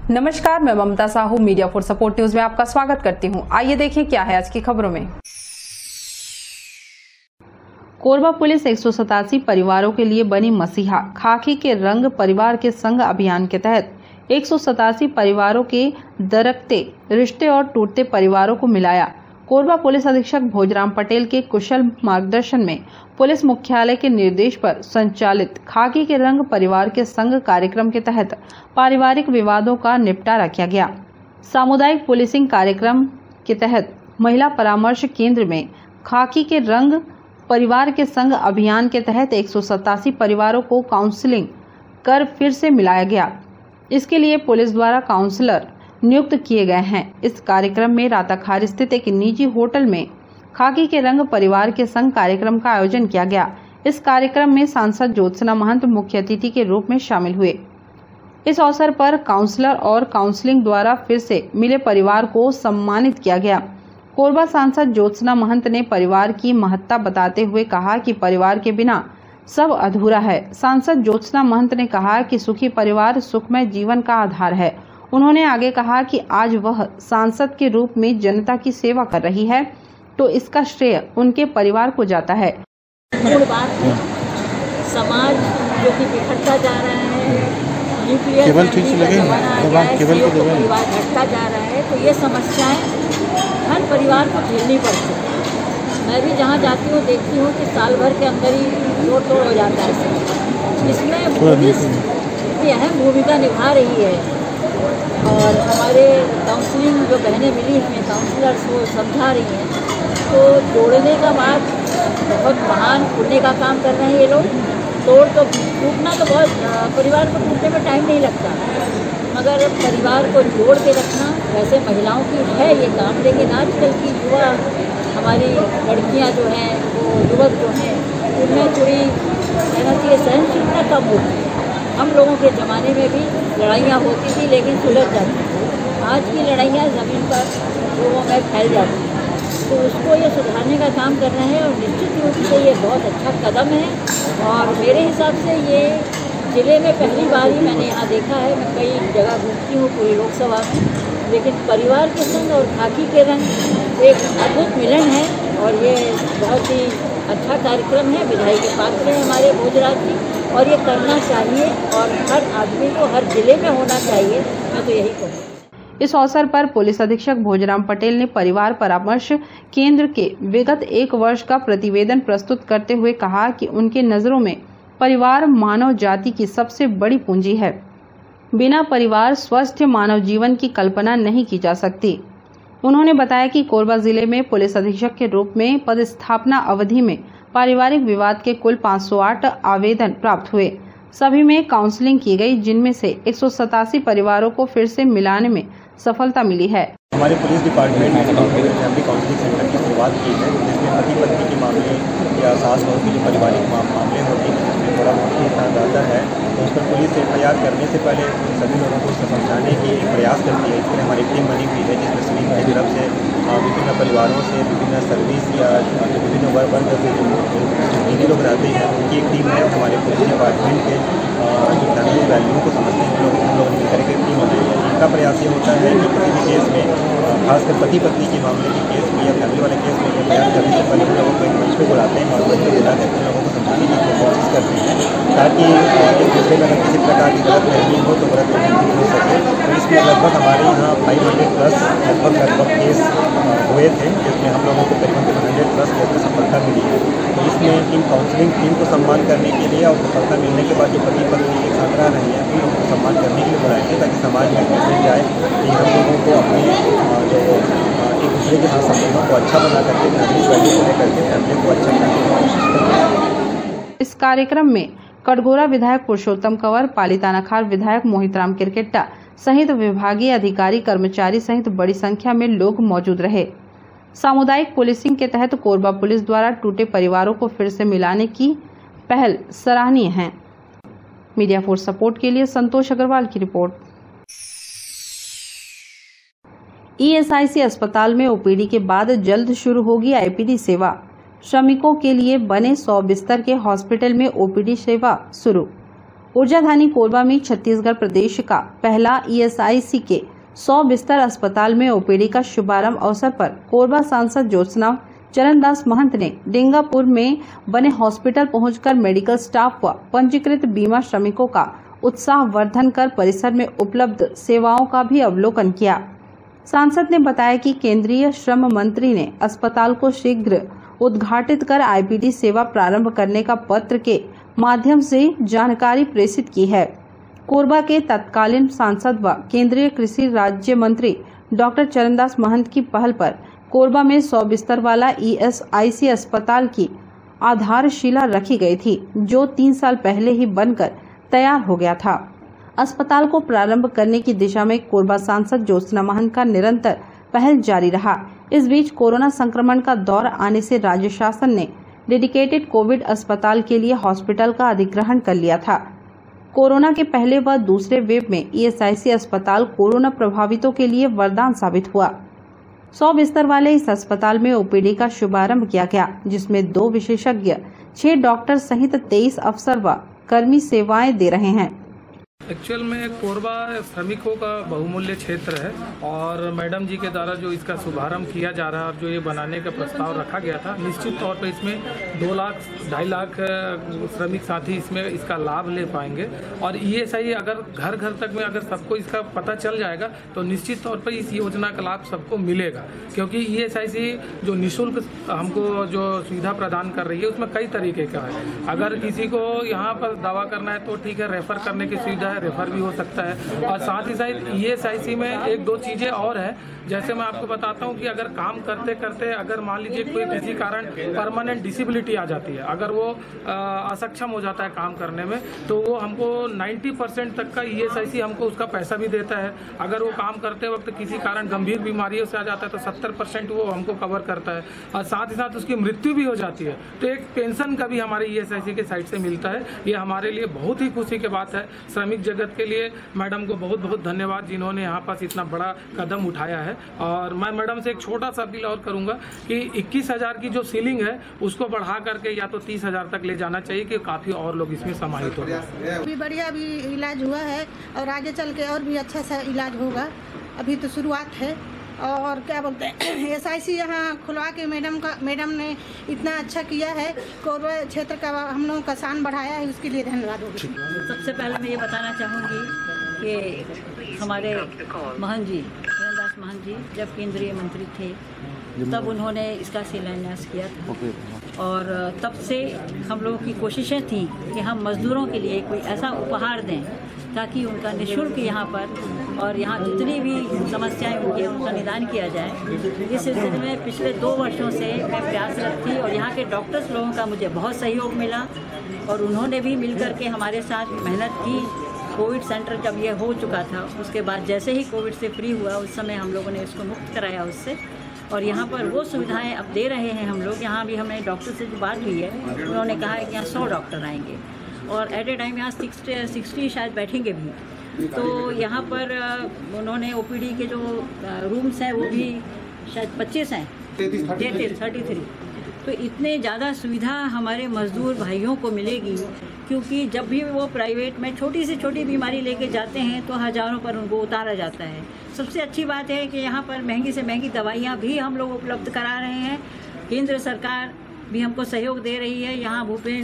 नमस्कार, मैं Mamta Sahu media for support news में आपका स्वागत करती हूं। आइए देखें क्या है आज की खबरों में। कोरबा पुलिस 187 परिवारों के लिए बनी मसीहा। खाकी के रंग परिवार के संग अभियान के तहत 187 परिवारों के दरकते रिश्ते और टूटते परिवारों को मिलाया। कोरबा पुलिस अधीक्षक भोजराम पटेल के कुशल मार्गदर्शन में पुलिस मुख्यालय के निर्देश पर संचालित खाकी के रंग परिवार के संग कार्यक्रम के तहत पारिवारिक विवादों का निपटारा किया गया। सामुदायिक पुलिसिंग कार्यक्रम के तहत महिला परामर्श केंद्र में खाकी के रंग परिवार के संग अभियान के तहत 187 परिवारों को काउंसलिंग कर फिर से मिलाया गया। इसके लिए पुलिस द्वारा काउंसलर नियुक्त किए गए हैं। इस कार्यक्रम में राताखार स्थित एक निजी होटल में खाकी के रंग परिवार के संग कार्यक्रम का आयोजन किया गया। इस कार्यक्रम में सांसद ज्योत्सना महंत मुख्य अतिथि के रूप में शामिल हुए। इस अवसर पर काउंसलर और काउंसलिंग द्वारा फिर से मिले परिवार को सम्मानित किया गया। कोरबा सांसद ज्योत्सना महंत ने परिवार की महत्ता बताते हुए कहा कि परिवार के बिना सब अधूरा है। सांसद ज्योत्सना महंत ने कहा कि सुखी परिवार सुखमय जीवन का आधार है। उन्होंने आगे कहा कि आज वह सांसद के रूप में जनता की सेवा कर रही है, तो इसका श्रेय उनके परिवार को जाता है। समाज जो कि बिखरता जा रहा है, न्यूक्लियर परिवार घटता जा रहा है, तो ये समस्याएं हर परिवार को झेलनी पड़ती है। मैं भी जहाँ जाती हूँ देखती हूँ कि साल भर के अंदर ही तोड़ हो जाता है। इसमें पुलिस इतनी अहम भूमिका निभा रही है और हमारे काउंसलिंग जो बहनें मिली हमें काउंसलर्स वो समझा रही हैं, तो जोड़ने का बात बहुत महान पुण्य का काम कर रहे हैं ये लोग। टूटना तो बहुत, परिवार को टूटने में टाइम नहीं लगता, मगर परिवार को जोड़ के रखना वैसे महिलाओं की है ये काम। लेकिन आजकल की युवा हमारी लड़कियां जो हैं, वो युवक जो हैं, उनमें थोड़ी कहना चाहिए सहनशीलता कम होती है। हम लोगों के ज़माने में भी लड़ाइयाँ होती थी लेकिन सुलझ जाती थी। आज की लड़ाइयाँ ज़मीन पर लोगों में फैल जाती हैं, तो उसको ये सुधारने का काम कर रहे हैं और निश्चित रूप से ये बहुत अच्छा कदम है। और मेरे हिसाब से ये ज़िले में पहली बार ही मैंने यहाँ देखा है। मैं कई जगह घूमती हूँ पूरी लोकसभा में, लेकिन परिवार के संग और खाकी के रंग एक अद्भुत मिलन है और ये बहुत ही अच्छा कार्यक्रम है। विधायक के पात्र हैं हमारे भोजराज जी, और ये करना चाहिए और हर आदमी को हर जिले में होना चाहिए। मैं तो यही कहूँगी। इस अवसर पर पुलिस अधीक्षक भोजराम पटेल ने परिवार परामर्श केंद्र के विगत 1 वर्ष का प्रतिवेदन प्रस्तुत करते हुए कहा कि उनके नजरों में परिवार मानव जाति की सबसे बड़ी पूंजी है। बिना परिवार स्वस्थ मानव जीवन की कल्पना नहीं की जा सकती। उन्होंने बताया कि कोरबा जिले में पुलिस अधीक्षक के रूप में पदस्थापना अवधि में पारिवारिक विवाद के कुल 508 आवेदन प्राप्त हुए। सभी में काउंसलिंग की गई, जिनमें से 187 परिवारों को फिर से मिलाने में सफलता मिली है। हमारे पुलिस डिपार्टमेंट ने फैमिली काउंसलिंग सेंटर की शुरुआत की है, जिसमें पति पत्नी के मामले या सास बहू के जो पारिवारिक मामले होते हैं उसमें थोड़ा मुश्किल ज़्यादा है, तो उस पर पुलिस FIR करने से पहले सभी लोगों को समझाने की प्रयास करती है। इसके लिए हमारी टीम बनी हुई है, जिसमें सभी की तरफ से विभिन्न परिवारों से, विभिन्न सर्विस या जो विभिन्न वर्ग से जो लोग रहते हैं उनकी एक टीम है। हमारे पुलिस डिपार्टमेंट के जो फैमिली वैल्यू को समझते हैं हम लोग मिलकर के टीम बनाई है। इनका प्रयास ये होता है कि किसी भी केस में, खासकर पति पत्नी के मामले के केस में या फैमिली वाले केस में FIR करने से पहले हम लोगों को एक मंच पे बुलाते हैं और मंच पे बुला करके लोगों को समझाने की कोशिश करते हैं, ताकि एक दूसरे में अगर किसी प्रकार की गलत फहमी हो तो गलत फहमी हो सके। तो इसमें लगभग हमारे यहाँ 500+ लगभग केस हुए थे, जिसमें हम लोगों को करीबन 100+ केस में सफलता मिली है। तो इसमें इन काउंसलिंग टीम को सम्मान करने के लिए और सफलता मिलने के बाद जो पति पत्नी के साथ रह रही है उन लोगों को सम्मान करने के लिए बुलाएंगे, ताकि समाज में मिल जाए कि हम लोगों को अपने जो एक दूसरे के साथ संबंधों को अच्छा बना करके फैमिली वैल्यू को लेकर के फैमिली को अच्छा बनाने की कोशिश करें। इस कार्यक्रम में कटघोरा विधायक पुरुषोत्तम कंवर, पाली तानाखार विधायक मोहितराम किरकेट्टा सहित विभागीय अधिकारी, कर्मचारी सहित बड़ी संख्या में लोग मौजूद रहे। सामुदायिक पुलिसिंग के तहत कोरबा पुलिस द्वारा टूटे परिवारों को फिर से मिलाने की पहल सराहनीय है। मीडिया फॉर सपोर्ट के लिए संतोष अग्रवाल की रिपोर्ट। ESIC अस्पताल में OPD के बाद जल्द शुरू होगी IPD सेवा। श्रमिकों के लिए बने 100 बिस्तर के हॉस्पिटल में OPD सेवा शुरू। ऊर्जाधानी कोरबा में छत्तीसगढ़ प्रदेश का पहला ESIC के 100 बिस्तर अस्पताल में ओपीडी का शुभारंभ अवसर पर कोरबा सांसद ज्योत्सना चरणदास महंत ने डेंगापुर में बने हॉस्पिटल पहुंचकर मेडिकल स्टाफ व पंजीकृत बीमा श्रमिकों का उत्साहवर्धन कर परिसर में उपलब्ध सेवाओं का भी अवलोकन किया। सांसद ने बताया कि केंद्रीय श्रम मंत्री ने अस्पताल को शीघ्र उद्घाटित कर IPD सेवा प्रारंभ करने का पत्र के माध्यम से जानकारी प्रेषित की है। कोरबा के तत्कालीन सांसद व केंद्रीय कृषि राज्य मंत्री डॉक्टर चरणदास महंत की पहल पर कोरबा में 100 बिस्तर वाला ESIC अस्पताल की आधारशिला रखी गई थी, जो 3 साल पहले ही बनकर तैयार हो गया था। अस्पताल को प्रारंभ करने की दिशा में कोरबा सांसद ज्योत्सना महंत का निरंतर पहल जारी रहा। इस बीच कोरोना संक्रमण का दौर आने से राज्य शासन ने डेडिकेटेड कोविड अस्पताल के लिए हॉस्पिटल का अधिग्रहण कर लिया था। कोरोना के पहले व दूसरे वेव में ESIC अस्पताल कोरोना प्रभावितों के लिए वरदान साबित हुआ। 100 बिस्तर वाले इस अस्पताल में OPD का शुभारंभ किया गया, जिसमें 2 विशेषज्ञ, 6 डॉक्टर सहित 23 अफसर व कर्मी सेवाएं दे रहे हैं। एक्चुअल में कोरबा श्रमिकों का बहुमूल्य क्षेत्र है और मैडम जी के द्वारा जो इसका शुभारंभ किया जा रहा है और जो ये बनाने का प्रस्ताव रखा गया था, निश्चित तौर पर इसमें 2 लाख 2.5 लाख श्रमिक साथी इसमें इसका लाभ ले पाएंगे। और ESIC अगर घर घर तक में अगर सबको इसका पता चल जाएगा तो निश्चित तौर पर इस योजना का लाभ सबको मिलेगा, क्योंकि ESIC जो निःशुल्क हमको जो सुविधा प्रदान कर रही है उसमें कई तरीके का है। अगर किसी को यहाँ पर दवा करना है तो ठीक है, रेफर करने की सुविधा है, रेफर भी हो सकता है। और साथ ही साथ ESIC में 1-2 चीजें और है, जैसे मैं आपको बताता हूँ कि अगर काम करते करते अगर मान लीजिए कोई किसी कारण परमानेंट डिसेबिलिटी आ जाती है, अगर वो असक्षम हो जाता है काम करने में, तो वो हमको 90% तक का ESIC हमको उसका पैसा भी देता है। अगर वो काम करते वक्त किसी कारण गंभीर बीमारियों से आ जाता है तो 70% वो हमको कवर करता है। और साथ ही साथ उसकी मृत्यु भी हो जाती है तो एक पेंशन का भी हमारे ESIC के साइड से मिलता है। ये हमारे लिए बहुत ही खुशी की बात है। श्रमिक जगत के लिए मैडम को बहुत बहुत धन्यवाद, जिन्होंने यहाँ पास इतना बड़ा कदम उठाया है। और मैं मैडम से एक छोटा सा अपील और करूंगा कि 21,000 की जो सीलिंग है उसको बढ़ा करके या तो 30,000 तक ले जाना चाहिए, कि काफी और लोग इसमें समाहित हो रहे। अभी बढ़िया भी इलाज हुआ है और आगे चल के और भी अच्छा सा इलाज होगा। अभी तो शुरुआत है। और क्या बोलते हैं, ESIC यहाँ खुलवा के मैडम ने इतना अच्छा किया है, कोरबा क्षेत्र का हम लोगों का शान बढ़ाया है, उसके लिए धन्यवाद होगा। सबसे पहले मैं ये बताना चाहूँगी कि हमारे महंत जी, चरणदास महंत जी जब केंद्रीय मंत्री थे तब उन्होंने इसका शिलान्यास किया था और तब से हम लोगों की कोशिशें थी कि हम मजदूरों के लिए कोई ऐसा उपहार दें ताकि उनका निःशुल्क यहाँ पर और यहाँ जितनी भी समस्याएं होंगी उनका निदान किया जाए। इस सिलसिले में पिछले 2 वर्षों से मैं प्रयासरत थी और यहाँ के डॉक्टर्स लोगों का मुझे बहुत सहयोग मिला और उन्होंने भी मिलकर के हमारे साथ मेहनत की। कोविड सेंटर जब ये हो चुका था उसके बाद जैसे ही कोविड से फ्री हुआ उस समय हम लोगों ने इसको मुक्त कराया उससे, और यहाँ पर वो सुविधाएं अब दे रहे हैं हम लोग। यहाँ भी हमने डॉक्टर से जो बात हुई है उन्होंने कहा है कि यहाँ 100 डॉक्टर आएंगे और एट ए टाइम यहाँ 60 शायद बैठेंगे भी। तो यहाँ पर उन्होंने OPD के जो रूम्स हैं वो भी शायद 25 हैं, 33। तो इतने ज़्यादा सुविधा हमारे मजदूर भाइयों को मिलेगी, क्योंकि जब भी वो प्राइवेट में छोटी से छोटी बीमारी लेके जाते हैं तो हज़ारों पर उनको उतारा जाता है। सबसे अच्छी बात है कि यहाँ पर महंगी से महंगी दवाइयाँ भी हम लोग उपलब्ध करा रहे हैं। केंद्र सरकार भी हमको सहयोग दे रही है। यहाँ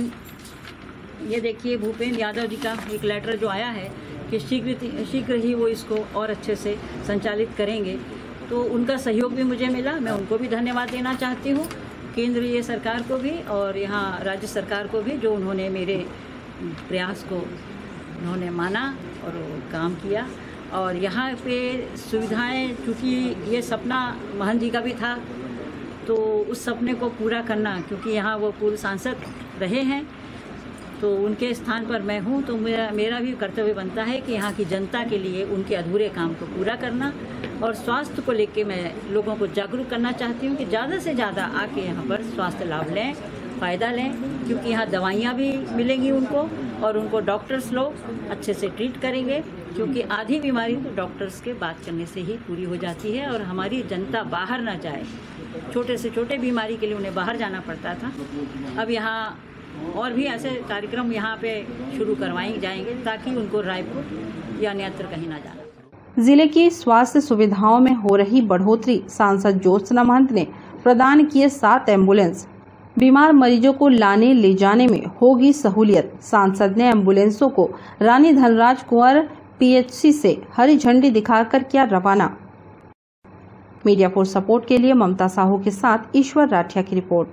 ये देखिए भूपेंद्र यादव जी का एक लेटर जो आया है कि शीघ्र ही वो इसको और अच्छे से संचालित करेंगे, तो उनका सहयोग भी मुझे मिला। मैं उनको भी धन्यवाद देना चाहती हूँ, केंद्रीय सरकार को भी और यहाँ राज्य सरकार को भी, जो उन्होंने मेरे प्रयास को उन्होंने माना और काम किया। और यहाँ पे सुविधाएं, चूँकि ये सपना महंत जी का भी था, तो उस सपने को पूरा करना, क्योंकि यहाँ वो पूर्व सांसद रहे हैं तो उनके स्थान पर मैं हूँ, तो मेरा भी कर्तव्य बनता है कि यहाँ की जनता के लिए उनके अधूरे काम को पूरा करना। और स्वास्थ्य को लेके मैं लोगों को जागरूक करना चाहती हूँ कि ज़्यादा से ज़्यादा आके यहाँ पर स्वास्थ्य लाभ लें, फ़ायदा लें, क्योंकि यहाँ दवाइयाँ भी मिलेंगी उनको और उनको डॉक्टर्स लोग अच्छे से ट्रीट करेंगे, क्योंकि आधी बीमारी तो डॉक्टर्स के बात करने से ही पूरी हो जाती है। और हमारी जनता बाहर ना जाए, छोटे से छोटे बीमारी के लिए उन्हें बाहर जाना पड़ता था, अब यहाँ और भी ऐसे कार्यक्रम यहाँ पे शुरू करवाए जाएंगे ताकि उनको रायपुर या अन्यत्र कहीं ना जाना। जिले की स्वास्थ्य सुविधाओं में हो रही बढ़ोतरी, सांसद ज्योत्सना महंत ने प्रदान किए 7 एम्बुलेंस। बीमार मरीजों को लाने ले जाने में होगी सहूलियत। सांसद ने एम्बुलेंसों को रानी धनराज कुंवर पीएचसी से हरी झंडी दिखाकर किया रवाना। मीडिया फॉर सपोर्ट के लिए ममता साहू के साथ ईश्वर राठिया की रिपोर्ट।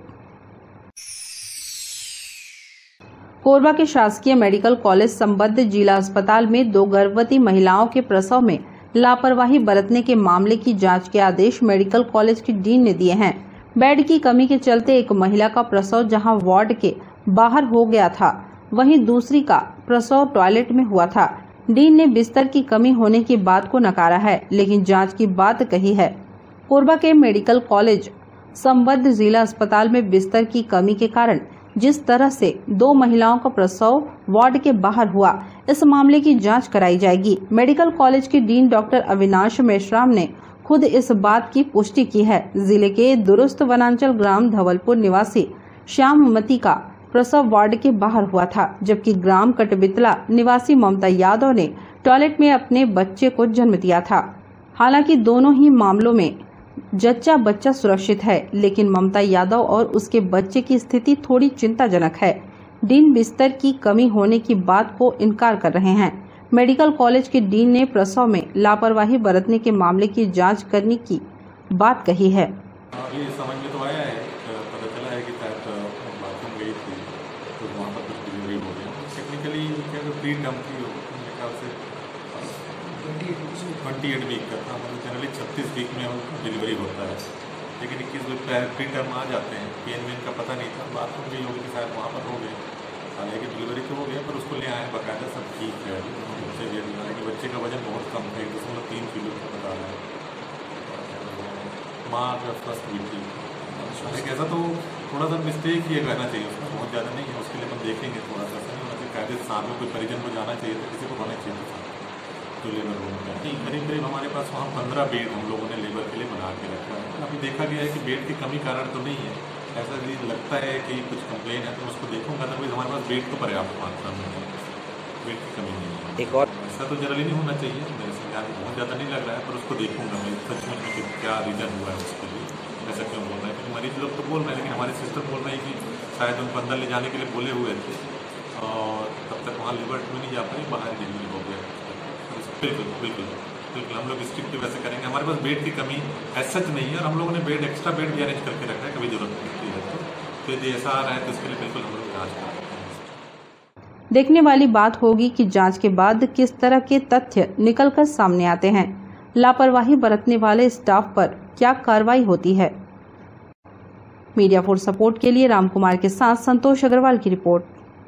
कोरबा के शासकीय मेडिकल कॉलेज संबद्ध जिला अस्पताल में 2 गर्भवती महिलाओं के प्रसव में लापरवाही बरतने के मामले की जांच के आदेश मेडिकल कॉलेज की डीन ने दिए हैं। बेड की कमी के चलते एक महिला का प्रसव जहां वार्ड के बाहर हो गया था, वहीं दूसरी का प्रसव टॉयलेट में हुआ था। डीन ने बिस्तर की कमी होने की बात को नकारा है, लेकिन जांच की बात कही है। कोरबा के मेडिकल कॉलेज संबद्ध जिला अस्पताल में बिस्तर की कमी के कारण जिस तरह से 2 महिलाओं का प्रसव वार्ड के बाहर हुआ, इस मामले की जांच कराई जाएगी। मेडिकल कॉलेज के डीन डॉक्टर अविनाश मेश्राम ने खुद इस बात की पुष्टि की है। जिले के दुरुस्त वनांचल ग्राम धवलपुर निवासी श्याममती का प्रसव वार्ड के बाहर हुआ था, जबकि ग्राम कटबितला निवासी ममता यादव ने टॉयलेट में अपने बच्चे को जन्म दिया था। हालांकि दोनों ही मामलों में जच्चा बच्चा सुरक्षित है, लेकिन ममता यादव और उसके बच्चे की स्थिति थोड़ी चिंताजनक है। डीन बिस्तर की कमी होने की बात को इनकार कर रहे हैं। मेडिकल कॉलेज के डीन ने प्रसव में लापरवाही बरतने के मामले की जांच करने की बात कही है। ये समझ में तो आया है, पता चला है कि शायद बाथरूम गई थी तो वहाँ पर कुछ डिलीवरी हो गया। टेक्निकली प्री टर्म की मेरे ख्याल से 28 वीक का था, मतलब जनरली 36 वीक में डिलीवरी होता है, लेकिन 21 वीक प्री टर्म आ जाते हैं। पेन का पता नहीं था, बाथरूम गई होगी शायद वहाँ पर हो गए। हालांकि डिलीवरी तो हो गया, पर उसको ले आए बाकायदा, सब ठीक है। बच्चे वेट बना है कि बच्चे का वजन बहुत कम है, 1.3 किलो का बता रहा है। माँ का फर्स्ट भी थी। ऐसा तो थोड़ा सा मिस्टेक ही कहना चाहिए, उसका बहुत ज़्यादा नहीं है। उसके लिए हम देखेंगे थोड़ा सा नहीं होना चाहिए। कायदे साथ में कोई परिजन को जाना चाहिए, तो किसी को होना चाहिए तो लेबर रूम में नहीं। करीब हमारे पास वहाँ 15 बेड हम लोगों ने लेबर के लिए बना के रखा है। अभी देखा गया है कि बेड की कमी कारण तो नहीं है, ऐसा यदि लगता है कि कुछ कंप्लेन है तो उसको देखूंगा, तो हमारे पास बेड तो पर्याप्त मात्रा में है, बेड की कमी नहीं है। एक और ऐसा तो जनरली नहीं होना चाहिए, मेरे से बहुत ज़्यादा नहीं लग रहा है, पर उसको देखूंगा मैं सचमुच में कि क्या रीज़न हुआ है उसके लिए, ऐसा क्यों बोल रहा है। क्योंकि मरीज लोग तो बोल रहे हैं, लेकिन हमारे सिस्टर बोल रहे हैं कि शायद उनको अंदर ले जाने के लिए बोले हुए थे और तब तक वहाँ लेबर में नहीं जा पाई, बाहर डिलीवरी हो गया। बिल्कुल हम लोग स्ट्रिक्ट वैसे करेंगे। हमारे पास बेड की कमी ऐसा नहीं है और हम लोगों ने बेड एक्स्ट्रा बेड भी अरेंज करके रखा है, कभी जरूरत पड़ती है तो यदि ऐसा आ रहा है तो इसके लिए बिल्कुल हम लोग जाँच करते हैं। देखने वाली बात होगी कि जांच के बाद किस तरह के तथ्य निकलकर सामने आते हैं। लापरवाही बरतने वाले स्टाफ पर क्या कार्रवाई होती है। मीडिया फॉर सपोर्ट के लिए रामकुमार के साथ संतोष अग्रवाल की रिपोर्ट।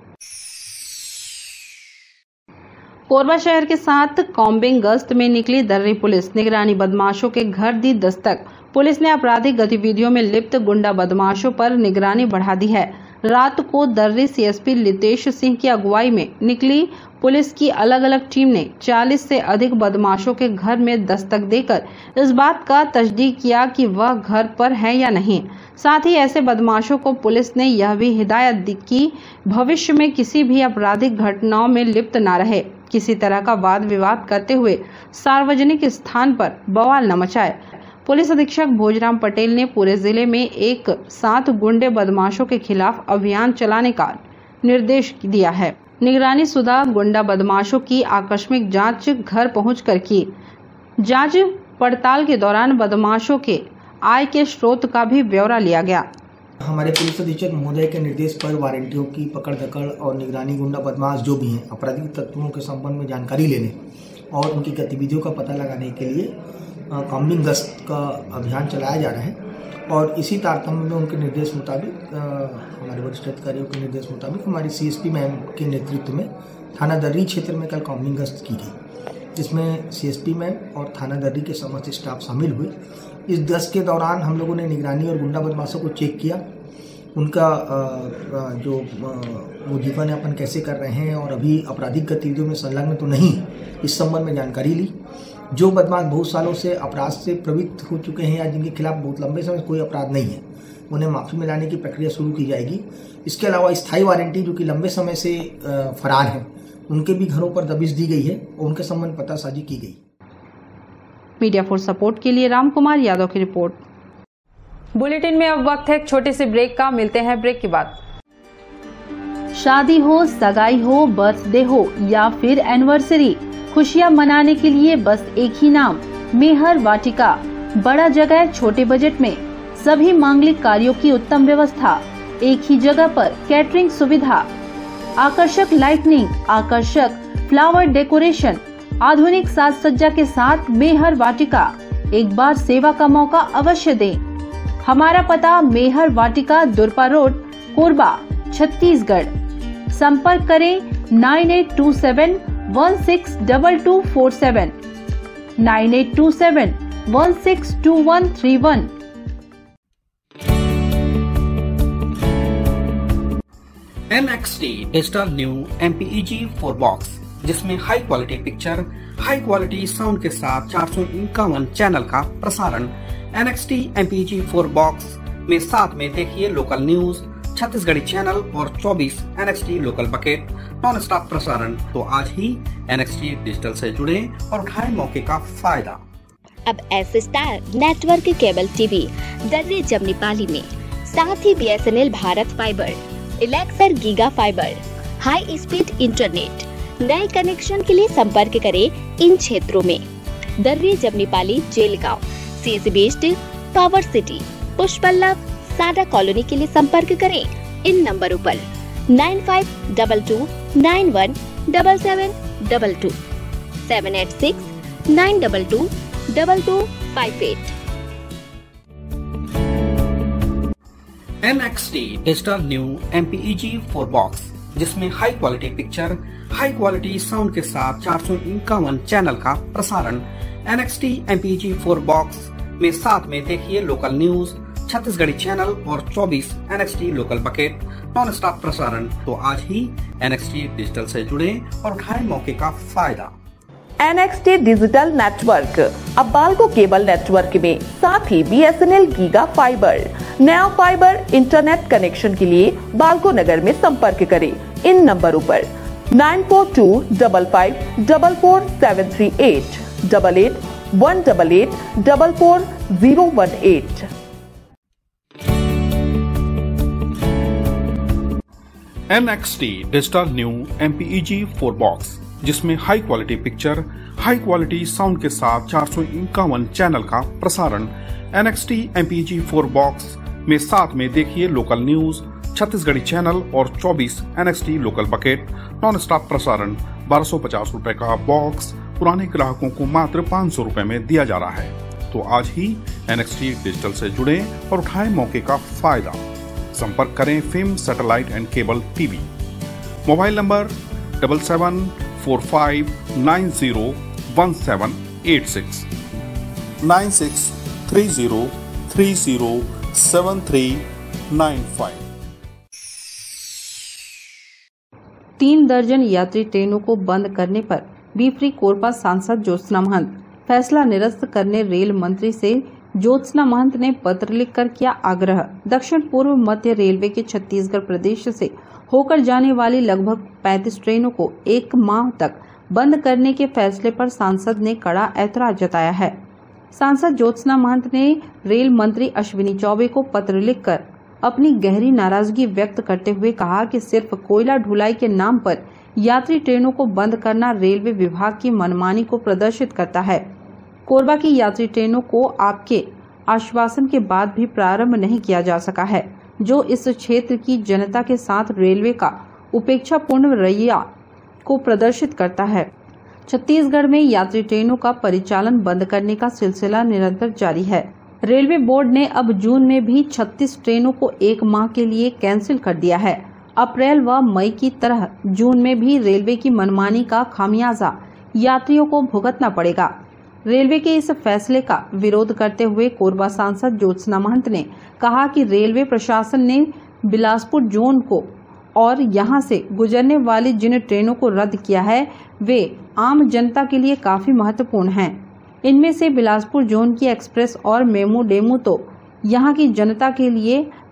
कोरबा शहर के साथ कॉम्बिंग गश्त में निकली दर्री पुलिस, निगरानी बदमाशों के घर दी दस्तक। पुलिस ने आपराधिक गतिविधियों में लिप्त गुंडा बदमाशों पर निगरानी बढ़ा दी है। रात को दर्री सीएसपी लितेश सिंह की अगुवाई में निकली पुलिस की अलग अलग टीम ने 40 से अधिक बदमाशों के घर में दस्तक देकर इस बात का तस्दीक किया कि वह घर पर है या नहीं। साथ ही ऐसे बदमाशों को पुलिस ने यह भी हिदायत दी कि भविष्य में किसी भी आपराधिक घटनाओं में लिप्त न रहे, किसी तरह का वाद विवाद करते हुए सार्वजनिक स्थान पर बवाल न मचाए। पुलिस अधीक्षक भोजराम पटेल ने पूरे जिले में एक साथ गुंडे बदमाशों के खिलाफ अभियान चलाने का निर्देश दिया है। निगरानी शुदा गुंडा बदमाशों की आकस्मिक जांच घर पहुंचकर की। जांच पड़ताल के दौरान बदमाशों के आय के स्रोत का भी ब्यौरा लिया गया। हमारे पुलिस अधीक्षक महोदय के निर्देश पर वारंटियों की पकड़ दकड़ और निगरानी गुंडा बदमाश जो भी हैं आपराधिक तत्वों के संबंध में जानकारी लेने और उनकी गतिविधियों का पता लगाने के लिए कॉम्बिंग गश्त का अभियान चलाया जा रहा है। और इसी तारतम्य में उनके निर्देश मुताबिक हमारे वरिष्ठ अधिकारियों के निर्देश मुताबिक हमारी सीएसपी मैम के नेतृत्व में थाना दर्री क्षेत्र में कल कॉम्बिंग गश्त की गई, जिसमें सीएसपी मैम और थाना दर्री के समस्त स्टाफ शामिल हुए। इस गश्त के दौरान हम लोगों ने निगरानी और गुंडा बदमाशों को चेक किया, उनका जो वो जीवन यापन कैसे कर रहे हैं और अभी आपराधिक गतिविधियों में संलग्न तो नहीं, इस संबंध में जानकारी ली। जो बदमाश बहुत सालों से अपराध से प्रवृत्त हो चुके हैं या जिनके खिलाफ बहुत लंबे समय से कोई अपराध नहीं है, उन्हें माफी में लाने की प्रक्रिया शुरू की जाएगी। इसके अलावा स्थायी वारंटी जो कि लंबे समय से फरार हैं, उनके भी घरों पर दबिश दी गई है और उनके संबंध पतासाजी की गई। मीडिया फॉर सपोर्ट के लिए रामकुमार यादव की रिपोर्ट। बुलेटिन में अब वक्त है एक छोटे से ब्रेक का, मिलते हैं ब्रेक के बाद। शादी हो, सगाई हो, बर्थडे हो या फिर एनिवर्सरी, खुशियां मनाने के लिए बस एक ही नाम, मेहर वाटिका। बड़ा जगह, छोटे बजट में सभी मांगलिक कार्यों की उत्तम व्यवस्था, एक ही जगह पर कैटरिंग सुविधा, आकर्षक लाइटनिंग, आकर्षक फ्लावर डेकोरेशन, आधुनिक साज सज्जा के साथ मेहर वाटिका। एक बार सेवा का मौका अवश्य दें। हमारा पता मेहर वाटिका, दुरपा रोड, कोरबा, छत्तीसगढ़। संपर्क करें 9827162247, 9827162131। NXT digital new MPEG 4 box, जिसमें high quality picture, high quality sound के साथ 451 चैनल का प्रसारण। NXT MPEG 4 बॉक्स में साथ में देखिए लोकल न्यूज, छत्तीसगढ़ी चैनल और 24 NXT local bucket non stop प्रसारण। तो आज ही NXT डिजिटल से जुड़े और उठाएं मौके का फायदा। अब S star network cable TV Darre Jamnipali में, साथ ही BSNL भारत फाइबर, इलेक्सर giga fibre, high speed internet. नए कनेक्शन के लिए संपर्क करें इन क्षेत्रों में: Darre Jamnipali, Jelgaon, CSB steel, power city, Pushpallav, Sada colony. के लिए संपर्क करें इन नंबरों पर 9522917722, 786-922-2258। NXT digital new MPEG 4 box, जिसमें high quality picture, high quality sound के साथ 451 चैनल का प्रसारण। NXT MPEG 4 बॉक्स में साथ में देखिए लोकल न्यूज, छत्तीसगढ़ी चैनल और 24 NXT local bucket non stop प्रसारण। तो आज ही NXT डिजिटल से जुड़े और उठाएं मौके का फायदा। NXT डिजिटल नेटवर्क अब बाल्को केबल नेटवर्क में, साथ ही BSNL गीगा फाइबर। नया फाइबर इंटरनेट कनेक्शन के लिए बाल्को नगर में संपर्क करें इन नंबरों पर 9425544738, 8818844018। NXT digital new MPEG 4 box, जिसमें high quality picture, high quality sound के साथ 451 चैनल का प्रसारण। NXT MPEG 4 बॉक्स में साथ में देखिए लोकल न्यूज, छत्तीसगढ़ी चैनल और 24 NXT local bucket non stop प्रसारण। 1250 रुपए का बॉक्स पुराने ग्राहकों को मात्र 500 रुपए में दिया जा रहा है। तो आज ही NXT डिजिटल से जुड़े और उठाएं मौके का फायदा। संपर्क करें film satellite and cable TV. Mobile number 7745901786, 9630307395। 3 दर्जन यात्री ट्रेनों को बंद करने पर बीफ्री कोरबा सांसद ज्योत्सना महंत। फैसला निरस्त करने रेल मंत्री से ज्योत्सना महंत ने पत्र लिखकर किया आग्रह। दक्षिण पूर्व मध्य रेलवे के छत्तीसगढ़ प्रदेश से होकर जाने वाली लगभग 35 ट्रेनों को 1 माह तक बंद करने के फैसले पर सांसद ने कड़ा ऐतराज जताया है। सांसद ज्योत्सना महंत ने रेल मंत्री अश्विनी चौबे को पत्र लिखकर अपनी गहरी नाराजगी व्यक्त करते हुए कहा कि सिर्फ कोयला ढुलाई के नाम पर यात्री ट्रेनों को बंद करना रेलवे विभाग की मनमानी को प्रदर्शित करता है। कोरबा की यात्री ट्रेनों को आपके आश्वासन के बाद भी प्रारंभ नहीं किया जा सका है, जो इस क्षेत्र की जनता के साथ रेलवे का उपेक्षापूर्ण रवैया को प्रदर्शित करता है। छत्तीसगढ़ में यात्री ट्रेनों का परिचालन बंद करने का सिलसिला निरंतर जारी है। रेलवे बोर्ड ने अब जून में भी 36 ट्रेनों को 1 माह के लिए कैंसिल कर दिया है। अप्रैल व मई की तरह जून में भी रेलवे की मनमानी का खामियाजा यात्रियों को भुगतना पड़ेगा। रेलवे के इस फैसले का विरोध करते हुए कोरबा सांसद ज्योत्सना महंत ने कहा कि रेलवे प्रशासन ने बिलासपुर जोन को और यहां से गुजरने वाली जिन ट्रेनों को रद्द किया है वे आम जनता के लिए काफी महत्वपूर्ण हैं। इनमें से बिलासपुर जोन की एक्सप्रेस और मेमू डेमू तो यहां की जनता के लिए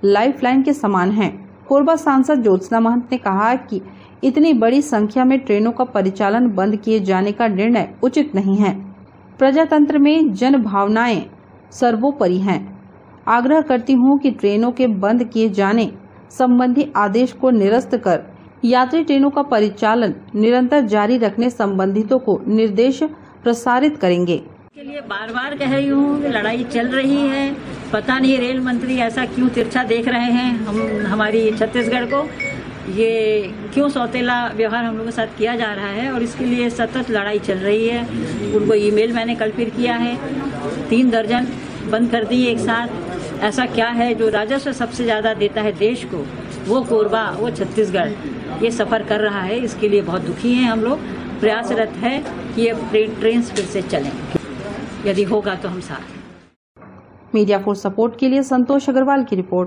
लाइफलाइन के समान हैं। कोरबा सांसद ज्योत्सना महंत ने कहा कि इतनी बड़ी संख्या में ट्रेनों का परिचालन बंद किए जाने का निर्णय उचित नहीं है। प्रजातंत्र में जन भावनाएं सर्वोपरि हैं। आग्रह करती हूं कि ट्रेनों के बंद किए जाने संबंधी आदेश को निरस्त कर यात्री ट्रेनों का परिचालन निरंतर जारी रखने संबंधितों को निर्देश प्रसारित करेंगे। के लिए बार बार कह रही हूँ कि लड़ाई चल रही है। पता नहीं रेल मंत्री ऐसा क्यों तिरछा देख रहे हैं हमारी छत्तीसगढ़ को, ये क्यों सौतेला व्यवहार हम लोगों के साथ किया जा रहा है, और इसके लिए सतत लड़ाई चल रही है। उनको ईमेल मैंने कल फिर किया है, 3 दर्जन बंद कर दी एक साथ। ऐसा क्या है जो राजस्व सबसे ज़्यादा देता है देश को, वो कोरबा, वो छत्तीसगढ़ ये सफ़र कर रहा है। इसके लिए बहुत दुखी हैं हम लोग। प्रयासरत है कि ये ट्रेन फिर से चलें, यदि होगा तो हम साथ। मीडिया फॉर सपोर्ट के लिए संतोष अग्रवाल की रिपोर्ट।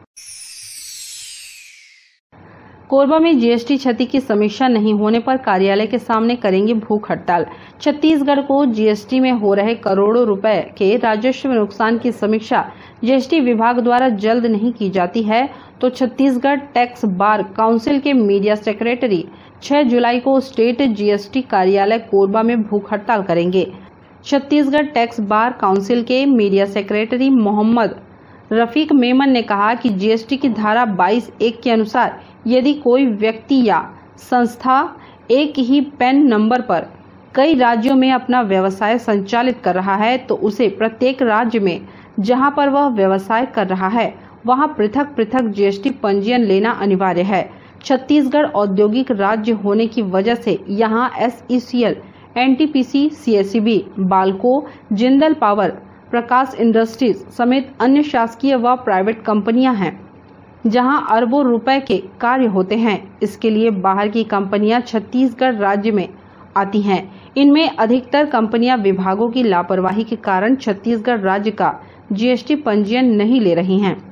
कोरबा में जीएसटी क्षति की समीक्षा नहीं होने पर कार्यालय के सामने करेंगे भूख हड़ताल। छत्तीसगढ़ को जीएसटी में हो रहे करोड़ों रुपए के राजस्व नुकसान की समीक्षा जीएसटी विभाग द्वारा जल्द नहीं की जाती है तो छत्तीसगढ़ टैक्स बार काउंसिल के मीडिया सेक्रेटरी 6 जुलाई को स्टेट जीएसटी कार्यालय कोरबा में भूख हड़ताल करेंगे। छत्तीसगढ़ टैक्स बार काउंसिल के मीडिया सेक्रेटरी मोहम्मद रफीक मेमन ने कहा कि जीएसटी की धारा 22(1) के अनुसार यदि कोई व्यक्ति या संस्था एक ही पैन नंबर पर कई राज्यों में अपना व्यवसाय संचालित कर रहा है तो उसे प्रत्येक राज्य में जहां पर वह व्यवसाय कर रहा है वहां पृथक पृथक जीएसटी पंजीयन लेना अनिवार्य है। छत्तीसगढ़ औद्योगिक राज्य होने की वजह से यहां SECL, NTPC, CSEB, Balco, Jindal power, Prakash industries समेत अन्य शासकीय व प्राइवेट कंपनियां हैं जहां अरबों रुपए के कार्य होते हैं। इसके लिए बाहर की कंपनियां छत्तीसगढ़ राज्य में आती हैं। इनमें अधिकतर कंपनियां विभागों की लापरवाही के कारण छत्तीसगढ़ राज्य का जीएसटी पंजीयन नहीं ले रही हैं।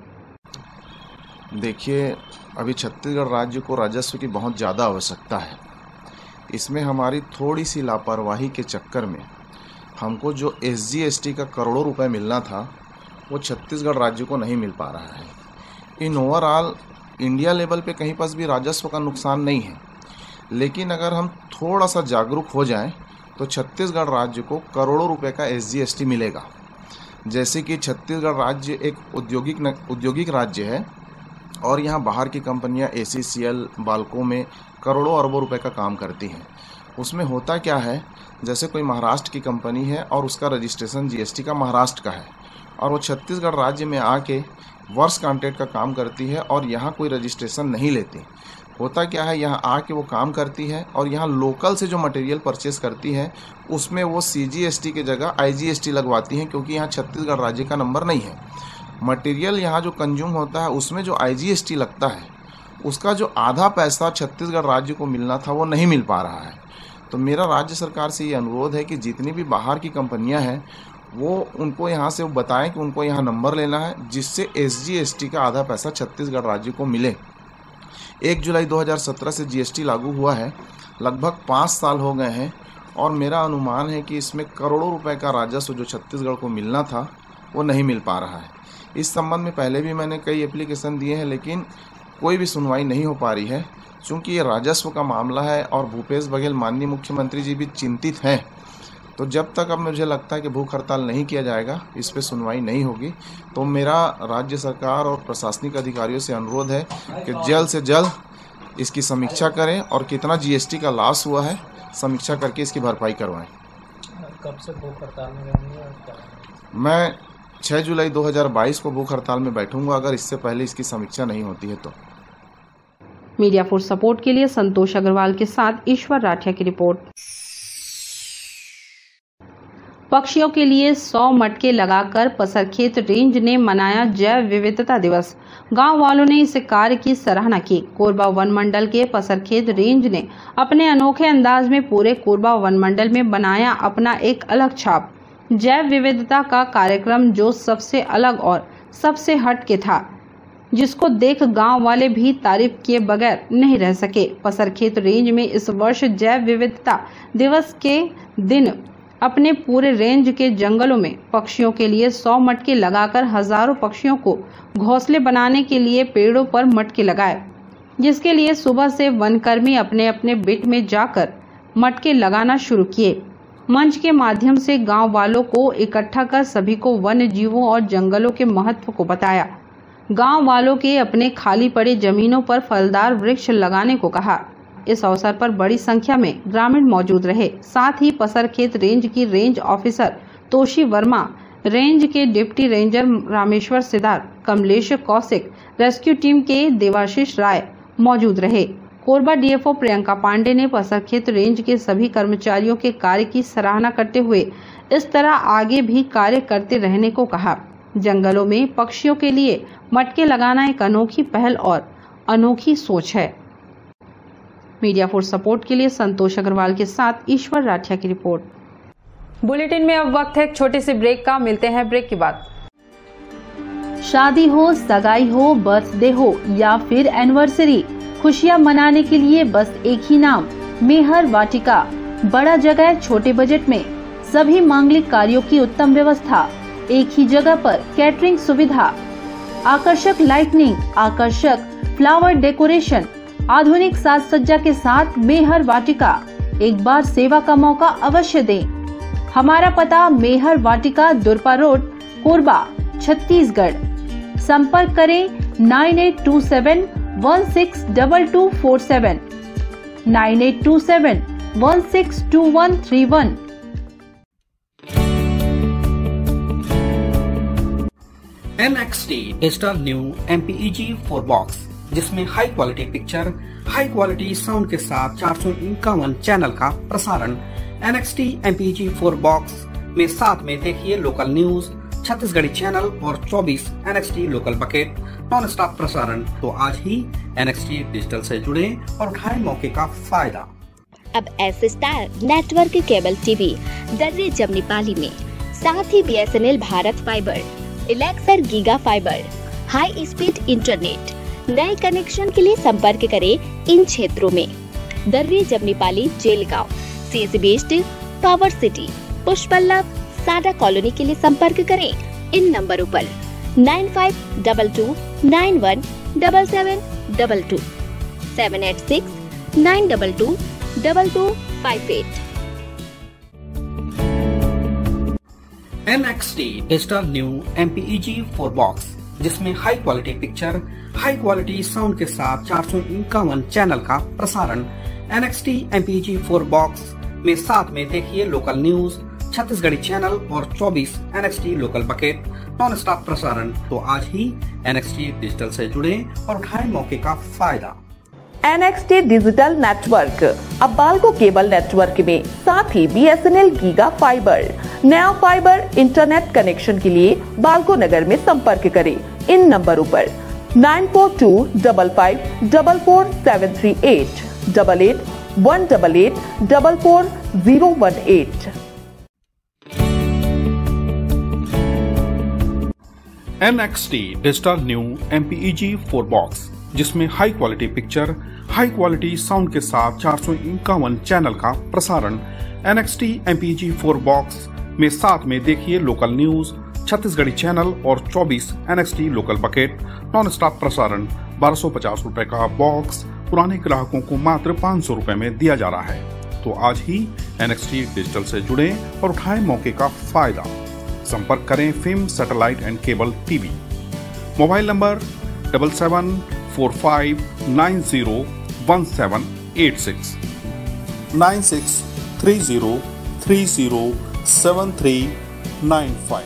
देखिए, अभी छत्तीसगढ़ राज्य को राजस्व की बहुत ज़्यादा आवश्यकता है। इसमें हमारी थोड़ी सी लापरवाही के चक्कर में हमको जो SGST का करोड़ों रुपए मिलना था वो छत्तीसगढ़ राज्य को नहीं मिल पा रहा है। इन ओवरऑल इंडिया लेवल पे कहीं पर भी राजस्व का नुकसान नहीं है, लेकिन अगर हम थोड़ा सा जागरूक हो जाएं तो छत्तीसगढ़ राज्य को करोड़ों रुपए का SGST मिलेगा। जैसे कि छत्तीसगढ़ राज्य एक औद्योगिक राज्य है और यहाँ बाहर की कंपनियाँ ACCL, बाल्को में करोड़ों अरबों रुपए का काम करती हैं। उसमें होता क्या है, जैसे कोई महाराष्ट्र की कंपनी है और उसका रजिस्ट्रेशन GST का महाराष्ट्र का है और वो छत्तीसगढ़ राज्य में आके वर्क्स कॉन्ट्रैक्ट का काम करती है और यहाँ कोई रजिस्ट्रेशन नहीं लेती। होता क्या है, यहाँ आके वो काम करती है और यहाँ लोकल से जो मटेरियल परचेस करती है उसमें वो CGST की जगह IGST लगवाती हैं, क्योंकि यहाँ छत्तीसगढ़ राज्य का नंबर नहीं है। मटेरियल यहाँ जो कंज्यूम होता है उसमें जो IGST लगता है उसका जो आधा पैसा छत्तीसगढ़ राज्य को मिलना था वो नहीं मिल पा रहा है। तो मेरा राज्य सरकार से ये अनुरोध है कि जितनी भी बाहर की कंपनियां हैं वो उनको यहाँ से बताएं कि उनको यहाँ नंबर लेना है, जिससे SGST का आधा पैसा छत्तीसगढ़ राज्य को मिले। 1 जुलाई 2017 से GST लागू हुआ है, लगभग 5 साल हो गए हैं और मेरा अनुमान है कि इसमें करोड़ों रुपए का राजस्व जो छत्तीसगढ़ को मिलना था वो नहीं मिल पा रहा है। इस संबंध में पहले भी मैंने कई एप्लीकेशन दिए हैं, लेकिन कोई भी सुनवाई नहीं हो पा रही है। चूँकि ये राजस्व का मामला है और भूपेश बघेल माननीय मुख्यमंत्री जी भी चिंतित हैं, तो जब तक अब मुझे लगता है कि भूख हड़ताल नहीं किया जाएगा, इस पे सुनवाई नहीं होगी, तो मेरा राज्य सरकार और प्रशासनिक अधिकारियों से अनुरोध है कि जल्द से जल्द इसकी समीक्षा करें और कितना GST का लॉस हुआ है समीक्षा करके इसकी भरपाई करवाएं। कब से भूख हड़ताल में रहेंगे? मैं 6 जुलाई 2022 को भूख हड़ताल में बैठूंगा, अगर इससे पहले इसकी समीक्षा नहीं होती है तो। मीडिया फॉर सपोर्ट के लिए संतोष अग्रवाल के साथ ईश्वर राठिया की रिपोर्ट। पक्षियों के लिए 100 मटके लगाकर पसरखेत रेंज ने मनाया जैव विविधता दिवस। गांव वालों ने इस कार्य की सराहना की। कोरबा वन मंडल के पसरखेत रेंज ने अपने अनोखे अंदाज में पूरे कोरबा वन मंडल में बनाया अपना एक अलग छाप। जैव विविधता का कार्यक्रम जो सबसे अलग और सबसे हटके था, जिसको देख गांव वाले भी तारीफ किए बगैर नहीं रह सके। पसरखेत रेंज में इस वर्ष जैव विविधता दिवस के दिन अपने पूरे रेंज के जंगलों में पक्षियों के लिए 100 मटके लगाकर हजारों पक्षियों को घोंसले बनाने के लिए पेड़ों पर मटके लगाए, जिसके लिए सुबह से वनकर्मी अपने अपने बिट में जाकर मटके लगाना शुरू किए। मंच के माध्यम से गांव वालों को इकट्ठा कर सभी को वन्य जीवों और जंगलों के महत्व को बताया। गांव वालों के अपने खाली पड़े जमीनों पर फलदार वृक्ष लगाने को कहा। इस अवसर पर बड़ी संख्या में ग्रामीण मौजूद रहे। साथ ही पसरखेत रेंज की range officer Toshi Verma, range के deputy ranger Rameshwar Siddharth, Kamlesh Kaushik, rescue team के देवाशीष राय मौजूद रहे। कोरबा डीएफओ प्रियंका पांडे ने पसरखेत रेंज के सभी कर्मचारियों के कार्य की सराहना करते हुए इस तरह आगे भी कार्य करते रहने को कहा। जंगलों में पक्षियों के लिए मटके लगाना एक अनोखी पहल और अनोखी सोच है। मीडिया फोर्स सपोर्ट के लिए संतोष अग्रवाल के साथ ईश्वर राठिया की रिपोर्ट। बुलेटिन में अब वक्त है एक छोटे से ब्रेक का। मिलते हैं ब्रेक के बाद। शादी हो, सगाई हो, बर्थडे हो या फिर एनिवर्सरी, खुशियां मनाने के लिए बस एक ही नाम, मेहर वाटिका। बड़ा जगह, छोटे बजट में सभी मांगलिक कार्यों की उत्तम व्यवस्था, एक ही जगह पर कैटरिंग सुविधा, आकर्षक लाइटनिंग, आकर्षक फ्लावर डेकोरेशन, आधुनिक साज सज्जा के साथ मेहर वाटिका। एक बार सेवा का मौका अवश्य दें। हमारा पता मेहर वाटिका, दुरपा रोड, कोरबा, छत्तीसगढ़। संपर्क करें 9827162247, 9827162131। NXT digital new MPEG 4 box, जिसमें high quality picture, high quality sound के साथ 451 चैनल का प्रसारण। NXT MPEG 4 बॉक्स में साथ में देखिए लोकल न्यूज, छत्तीसगढ़ी चैनल और 24 NXT local bucket non stop प्रसारण। तो आज ही NXT डिजिटल से जुड़े और उठाएं मौके का फायदा। अब S star network cable TV Darre Jamnipali में, साथ ही BSNL भारत फाइबर, इलेक्सर giga fibre, high speed internet. नए कनेक्शन के लिए संपर्क करें इन क्षेत्रों में: Darre Jamnipali, Jelgaon, CSB steel, power city, Pushpallav, Sada colony के लिए संपर्क करें इन नंबरों पर 9522917722, 786-922-2258। NXT digital new MPEG 4 box, जिसमें high quality picture, high quality sound के साथ 451 चैनल का प्रसारण। NXT MPEG 4 बॉक्स में साथ में देखिए लोकल न्यूज, छत्तीसगढ़ी चैनल और 24 NXT local bucket non stop प्रसारण। तो आज ही NXT डिजिटल से जुड़े और उठाएं मौके का फायदा। NXT डिजिटल नेटवर्क अब बाल्को केबल नेटवर्क में, साथ ही BSNL गीगा फाइबर। नया फाइबर इंटरनेट कनेक्शन के लिए बाल्को नगर में संपर्क करें इन नंबरों पर 9425544738, 8818844018। NXT digital new MPEG 4 box, जिसमें high quality picture, high quality sound के साथ 451 चैनल का प्रसारण। NXT MPEG 4 बॉक्स में साथ में देखिए लोकल न्यूज, छत्तीसगढ़ी चैनल और 24 NXT local bucket non stop प्रसारण। 1250 रुपए का बॉक्स पुराने ग्राहकों को मात्र 500 रुपए में दिया जा रहा है। तो आज ही NXT डिजिटल से जुड़े और उठाएं मौके का फायदा। संपर्क करें film satellite and cable TV. Mobile number 7745901786, 9630307395।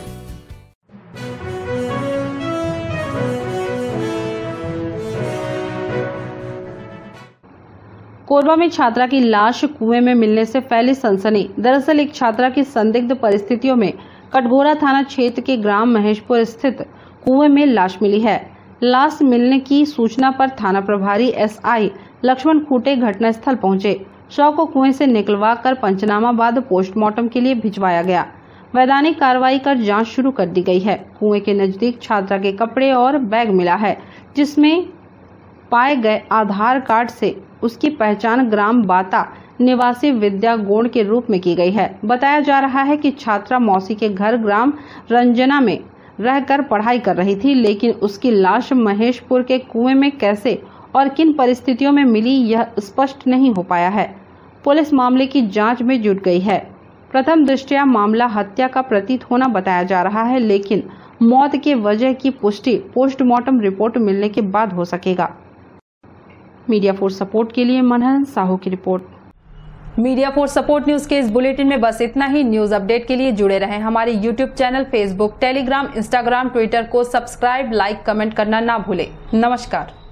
Korba में छात्रा की लाश कुएं में मिलने से फैली सनसनी। दरअसल एक छात्रा की संदिग्ध परिस्थितियों में कटघोरा थाना क्षेत्र के ग्राम महेशपुर स्थित कुएं में लाश मिली है। लाश मिलने की सूचना पर थाना प्रभारी SI लक्ष्मण खूटे घटनास्थल पहुंचे। शव को कुएं से निकलवा कर पंचनामा बाद पोस्टमार्टम के लिए भिजवाया गया। वैधानिक कार्रवाई कर जांच शुरू कर दी गई है। कुएं के नजदीक छात्रा के कपड़े और बैग मिला है, जिसमें पाए गए आधार कार्ड से उसकी पहचान ग्राम बाता निवासी विद्या गौड़ के रूप में की गई है। बताया जा रहा है कि छात्रा मौसी के घर ग्राम रंजना में रहकर पढ़ाई कर रही थी, लेकिन उसकी लाश महेशपुर के कुएं में कैसे और किन परिस्थितियों में मिली यह स्पष्ट नहीं हो पाया है। पुलिस मामले की जांच में जुट गई है। प्रथम दृष्टया मामला हत्या का प्रतीत होना बताया जा रहा है, लेकिन मौत की वजह की पुष्टि पोस्टमार्टम रिपोर्ट मिलने के बाद हो सकेगा। मीडिया फोर्स सपोर्ट के लिए मनहर साहू की रिपोर्ट। मीडिया फोर्स सपोर्ट न्यूज के इस बुलेटिन में बस इतना ही। न्यूज अपडेट के लिए जुड़े रहें हमारे YouTube channel, Facebook, Telegram, Instagram, Twitter को सब्सक्राइब, लाइक, कमेंट करना ना भूलें। नमस्कार।